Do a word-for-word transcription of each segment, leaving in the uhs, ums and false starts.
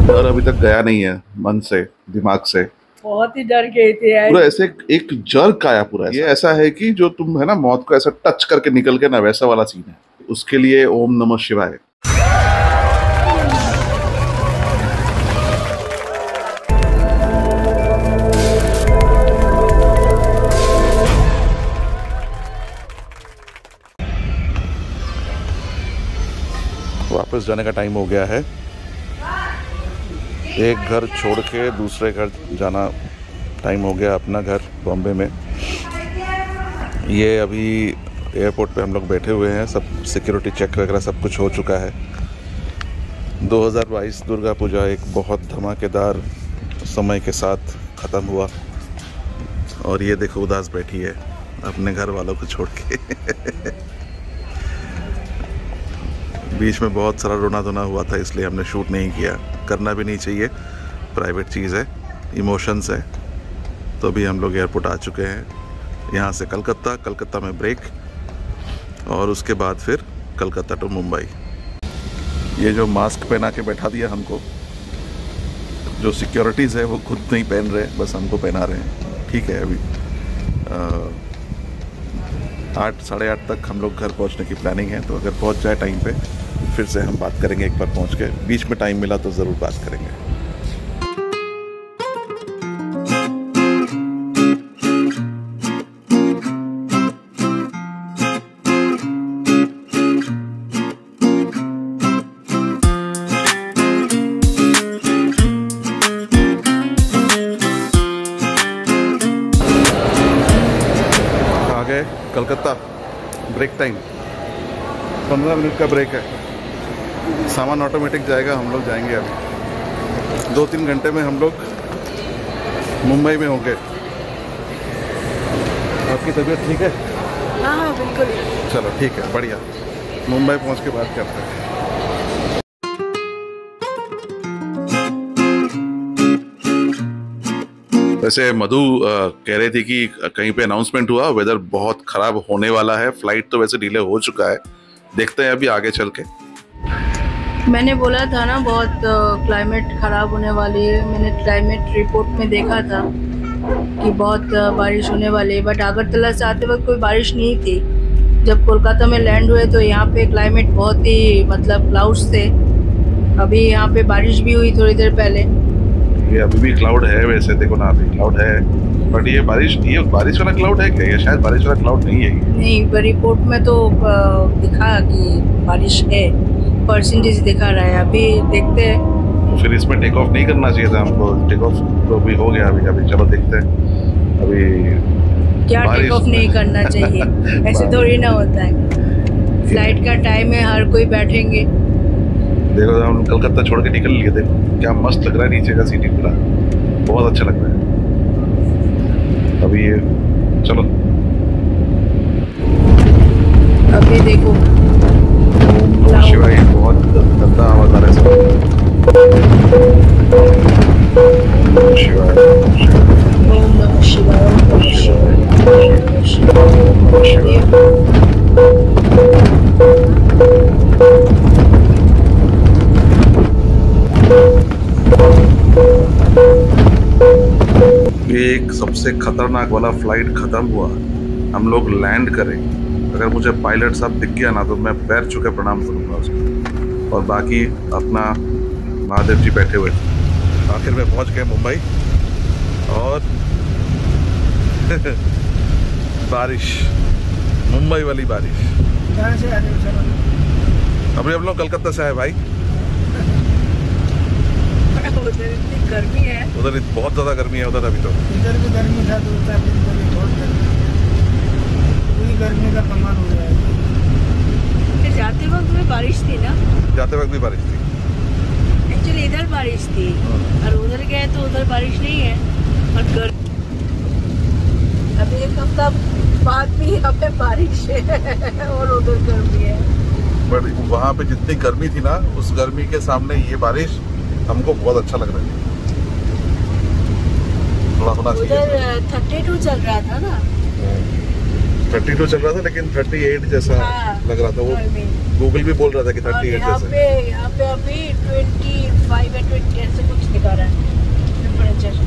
डर अभी तक गया नहीं है मन से, दिमाग से। बहुत ही डर गए थे यार। पूरा ऐसे एक जर्क आया पूरा। ये ऐसा है कि जो तुम है ना मौत को ऐसा टच करके निकल के ना, वैसा वाला सीन है। उसके लिए ओम नमः शिवाय। वापस जाने का टाइम हो गया है। एक घर छोड़ के दूसरे घर जाना टाइम हो गया। अपना घर बॉम्बे में। ये अभी एयरपोर्ट पे हम लोग बैठे हुए हैं। सब सिक्योरिटी चेक वगैरह सब कुछ हो चुका है। दो हज़ार बाईस दुर्गा पूजा एक बहुत धमाकेदार समय के साथ ख़त्म हुआ। और ये देखो उदास बैठी है अपने घर वालों को छोड़ के। बीच में बहुत सारा रोना धोना हुआ था, इसलिए हमने शूट नहीं किया। करना भी नहीं चाहिए, प्राइवेट चीज़ है, इमोशंस है। तो अभी हम लोग एयरपोर्ट आ चुके हैं। यहाँ से कलकत्ता, कलकत्ता में ब्रेक, और उसके बाद फिर कलकत्ता टू मुंबई। ये जो मास्क पहना के बैठा दिया हमको, जो सिक्योरिटीज़ है वो खुद नहीं पहन रहे, बस हमको पहना रहे हैं। ठीक है, अभी आठ साढ़े आठ तक हम लोग घर पहुँचने की प्लानिंग है। तो अगर पहुँच जाए टाइम पे, फिर से हम बात करेंगे। एक बार पहुँच के बीच में टाइम मिला तो ज़रूर बात करेंगे। कलकत्ता ब्रेक टाइम पंद्रह मिनट का ब्रेक है। सामान ऑटोमेटिक जाएगा, हम लोग जाएंगे अभी। दो तीन घंटे में हम लोग मुंबई में होंगे। आपकी तबीयत ठीक है? हाँ हाँ बिल्कुल। चलो ठीक है, बढ़िया। मुंबई पहुंच के बात करते हैं। वैसे मधु कह रही थी कि कहीं पे अनाउंसमेंट हुआ, वेदर बहुत खराब होने वाला है। फ्लाइट तो वैसे डिले हो चुका है, देखते हैं अभी आगे चल के। मैंने बोला था ना बहुत क्लाइमेट खराब होने वाली है। मैंने क्लाइमेट रिपोर्ट में देखा था कि बहुत बारिश होने वाली है, बट अगरतला से आते वक्त कोई बारिश नहीं थी। जब कोलकाता में लैंड हुए तो यहाँ पे क्लाइमेट बहुत ही मतलब क्लाउड्स थे। अभी यहाँ पे बारिश भी हुई थोड़ी देर पहले। ये अभी भी क्लाउड है, वैसे देखो ना, अभी क्लाउड है, बट ये बारिश, ये बारिश वाला क्लाउड है क्या? ये शायद बारिश वाला क्लाउड नहीं है। नहीं, रिपोर्ट में तो दिखा कि बारिश है, परसेंटेज दिखा रहा है। अभी देखते हैं। तो फिर इसमें टेक ऑफ नहीं करना चाहिए था हमको। टेक ऑफ तो अभी हो गया। अभी अभी चलो देखते हैं अभी क्या टेक ऑफ नहीं करना चाहिए। ऐसे थोड़ी ना होता है। फ्लाइट का टाइम है, हर कोई बैठेंगे। देखो हम कलकत्ता छोड़ के निकल लिए। देखो क्या मस्त लग रहा है नीचे का सीटी पूरा, बहुत अच्छा लग रहा है। अभी ये चलो अभी देखो शिवाय, बहुत गंदा आवाज आ रहा है। शिवाय ओम नमः शिवाय, ओम नमः शिवाय, ओम नमः शिवाय, ओम नमः शिवाय। एक सबसे खतरनाक वाला फ्लाइट खत्म हुआ। हम लोग लैंड करें, अगर मुझे पायलट साहब दिख गया ना तो मैं पैर छू के प्रणाम करूंगा उसको। और बाकी अपना महादेव जी बैठे हुए। आखिर में पहुंच गए मुंबई। और बारिश, मुंबई वाली बारिश। अभी हम लोग कलकत्ता से आए भाई। उधर इतनी गर्मी है, उधर बहुत ज्यादा गर्मी है उधर। अभी तो इधर भी गर्मी था, दो चार दिन पहले बहुत गर्मी, पूरी गर्मी का कमाल हो रहा है। जाते वक्त में बारिश थी ना? जाते वक्त भी बारिश थी। एक्चुअली इधर बारिश थी और उधर गए तो उधर बारिश नहीं है। और गर... अभी एक हफ्ता बाद भी यहाँ पे बारिश है और उधर गर्मी है। बट वहाँ पे जितनी गर्मी थी ना, उस गर्मी के सामने ये बारिश हमको बहुत अच्छा लग रहा है। थोड़ा थोड़ा उधर थर्टी टू चल रहा था ना। थर्टी टू चल रहा था लेकिन थर्टी एट जैसा हाँ, लग रहा था। वो I mean, गूगल भी बोल रहा था कि और थर्टी एट यहाँ जैसा। पे यहाँ पे अभी ट्वेंटी फाइव या ट्वेंटी ऐसे कुछ दिखा रहा है टेम्परेचर।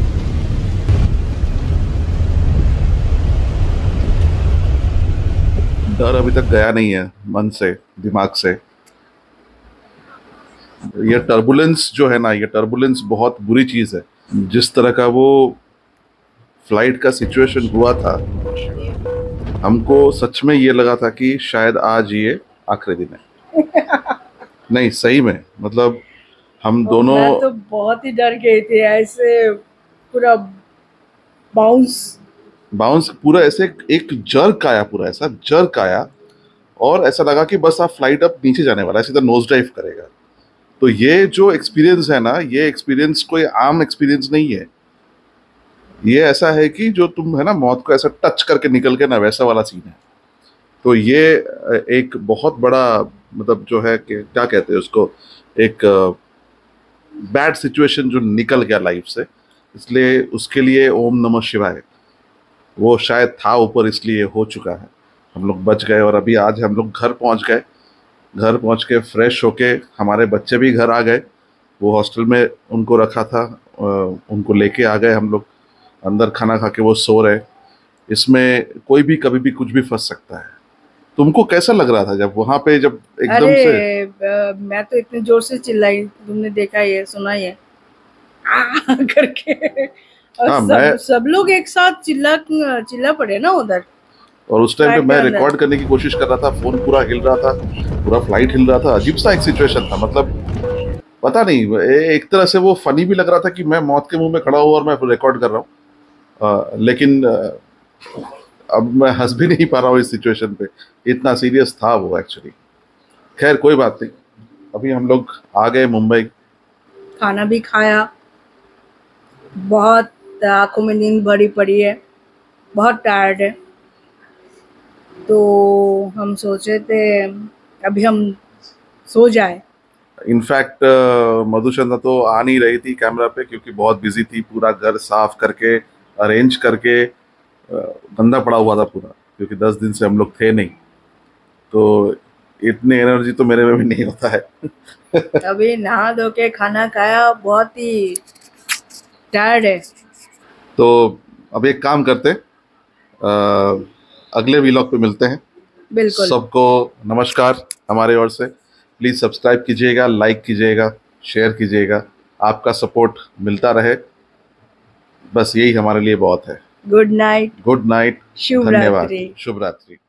डर अभी तक गया नहीं है मन से, दिमाग से। ये टर्बुलेंस जो है ना, ये टर्बुलेंस बहुत बुरी चीज है। जिस तरह का वो फ्लाइट का सिचुएशन हुआ था, हमको सच में ये लगा था कि शायद आज ये आखिरी दिन है। नहीं सही में, मतलब हम दोनों मैं तो बहुत ही डर गई थी, ऐसे पूरा बाउंस बाउंस पूरा ऐसे एक जर्क आया, पूरा ऐसा जर्क आया और ऐसा लगा कि बस आप फ्लाइट अब नीचे जाने वाला है, सीधा नोज डाइव करेगा। तो ये जो एक्सपीरियंस है ना, ये एक्सपीरियंस कोई आम एक्सपीरियंस नहीं है। ये ऐसा है कि जो तुम है ना मौत को ऐसा टच करके निकल के ना, वैसा वाला सीन है। तो ये एक बहुत बड़ा, मतलब जो है कि क्या कहते हैं उसको, एक बैड सिचुएशन जो निकल गया लाइफ से, इसलिए उसके लिए ओम नमः शिवाय। वो शायद था ऊपर इसलिए हो चुका है, हम लोग बच गए। और अभी आज हम लोग घर पहुंच गए, घर पहुंच के फ्रेश होके हमारे बच्चे भी घर आ गए। वो हॉस्टल में उनको रखा था, उनको लेके आ गए हम लोग अंदर, खाना खा के वो सो रहे। इसमें कोई भी कभी भी कुछ भी फंस सकता है। तुमको कैसा लग रहा था जब वहां पे, जब एकदम अरे से? ब- मैं तो इतने जोर से चिल्लाई, तुमने देखा ही है, सुना ही है, आ करके। और हाँ, सब मैं सब लोग एक साथ चिल्ला चिल्ला पड़े ना उधर। और उस टाइम पे फ्लाइट मैं के अंदर। रिकॉर्ड करने की कोशिश कर रहा था, फोन पूरा हिल रहा था, पूरा फ्लाइट हिल रहा था। अजीब सा एक सिचुएशन था, मतलब पता नहीं, ए- एक तरह से वो फनी भी लग रहा था कि मैं मौत के मुंह में खड़ा हूँ और मैं रिकॉर्ड कर रहा हूँ। अ, लेकिन अ, अब मैं हंस भी नहीं पा रहा हूँ इस सिचुएशन पे, इतना सीरियस था वो एक्चुअली। खैर कोई बात नहीं, अभी हम लोग आ गए मुंबई। खाना भी खाया, बहुत आंखों में नींद भरी पड़ी है, बहुत टायर्ड है। तो हम सोचे थे अभी हम सो जाए। इनफैक्ट मधुचंद्रा तो आ नहीं रही थी कैमरा पे क्योंकि बहुत बिजी थी, पूरा घर साफ करके अरेंज करके, अ, गंदा पड़ा हुआ था पूरा, क्योंकि दस दिन से हम लोग थे नहीं। तो इतनी एनर्जी तो मेरे में भी नहीं होता है। अभी नहा धो के खाना खाया, बहुत ही टायर्ड है। तो अब एक काम करते हैं, अ, अगले व्लॉग पे मिलते हैं। बिल्कुल। सबको नमस्कार हमारे ओर से। प्लीज़ सब्सक्राइब कीजिएगा, लाइक कीजिएगा, शेयर कीजिएगा। आपका सपोर्ट मिलता रहे, बस यही हमारे लिए बहुत है। गुड नाइट, गुड नाइट, शुभ धन्यवाद, रात्रि। शुभ रात्रि।